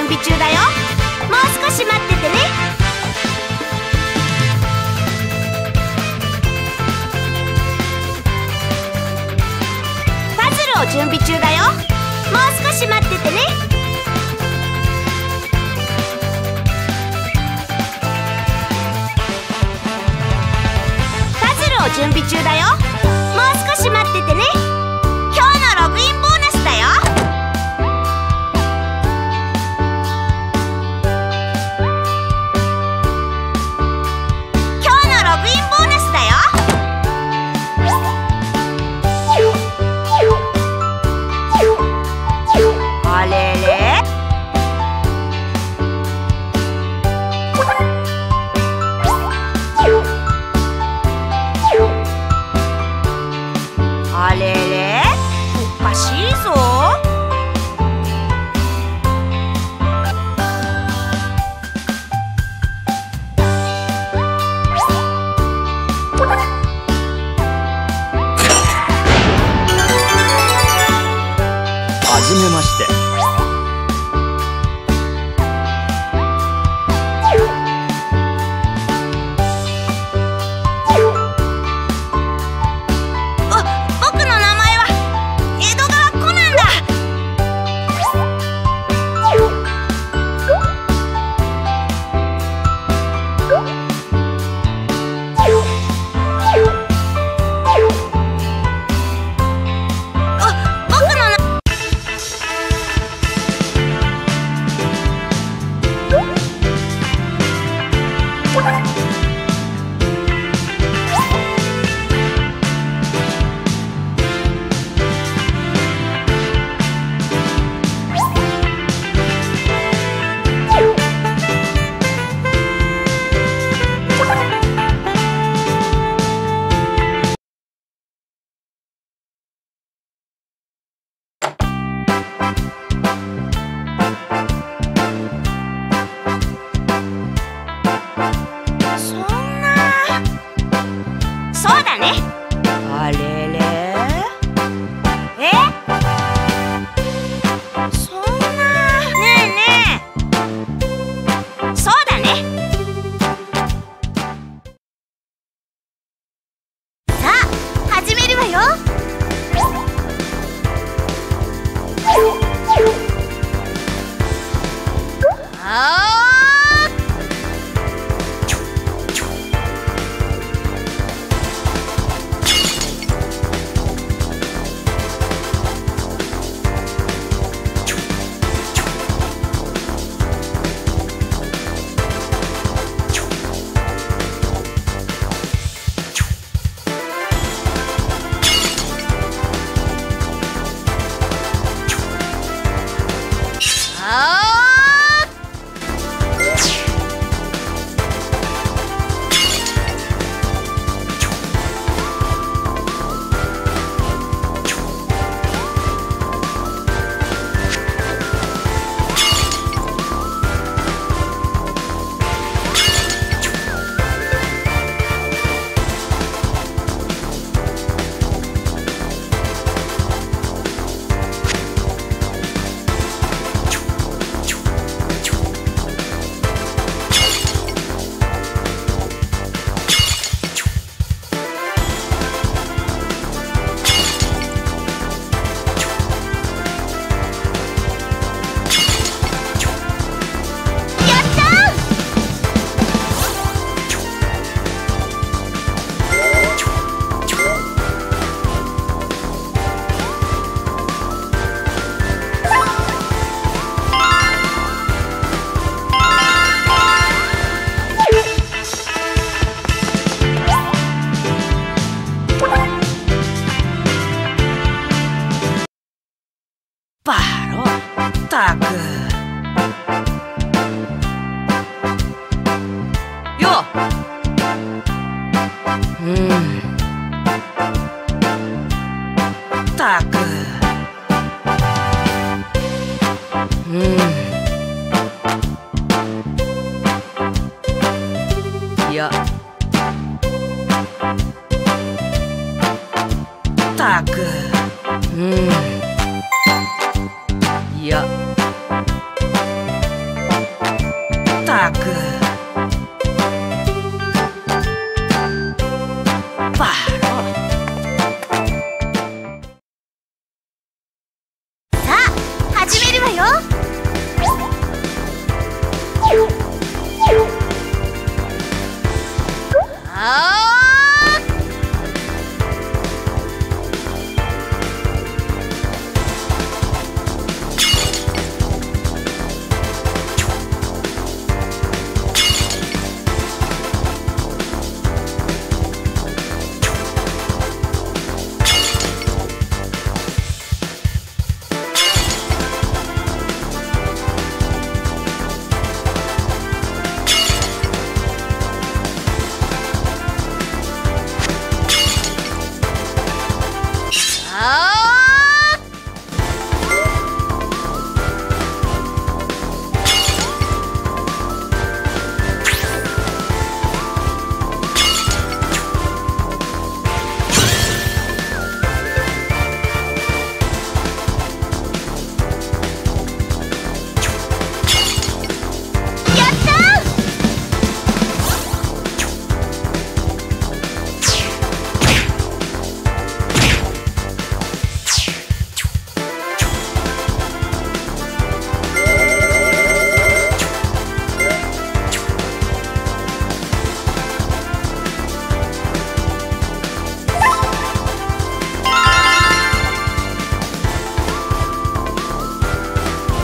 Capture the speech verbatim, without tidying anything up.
準備中だよ。もう少し待っててね。パズルを準備中だよ。もう少し待っててね。パズルを準備中だよ。もう少し待っててね。今日のログインボーナスだよ。今日のログインボーナスだよ。あれれ？あれれ？おかしいぞ。 はじめまして。 僕の名前は江戸川コナンだ。あ、僕の名そんな。そうだね。あれれ？え？そんな。ねえねえ。そうだね。さあ、始めるわよ。あーあーったく。